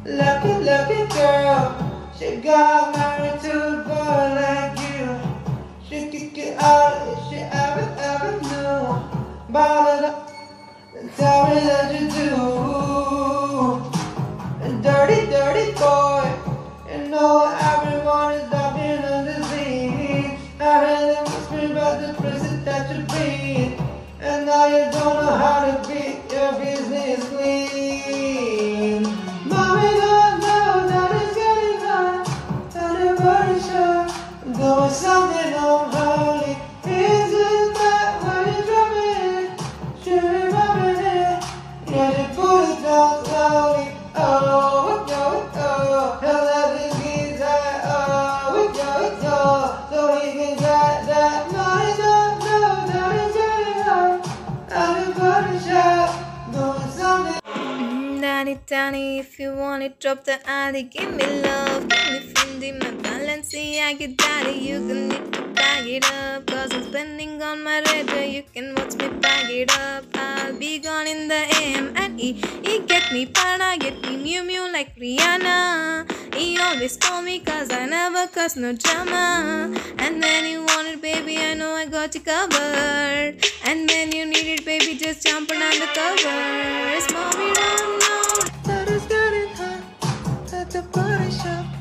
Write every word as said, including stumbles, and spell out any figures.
Lucky, lucky girl. She got married to a boy like you. She kicked you out if she ever, ever knew. Bottled up and tell me that you do. A dirty, dirty boy. You know everyone is talking on the scene. I heard them whispering about the prison that you breathe. And now you don't know how to keep your business clean. Mommy don't know that it's getting hot. And the body shot. Doing something unholy. Isn't that what you're dropping it? Should be rubbing it. Yeah, you put it down slowly. Oh, yo, oh. Hell, that is his eye. Oh, yo, yo. So he can get that money. Don't know that it's getting hot. And the body shot. Doing something. Mm, Danny, Danny, if you want it, drop the addy. Give me love, give me Fendi, my Balenciaga daddy. You can need to bag it up, cause I'm spending on my radar. You can watch me bag it up. I'll be gone in the A M and E. He get me Pada, get me Mew Mew like Rihanna. He always told me cause I never cause no drama. And then you want it, baby, I know I got you covered. And then you need it, baby, just jump on the covers. Mommy, don't know that it's getting hot at the body shop.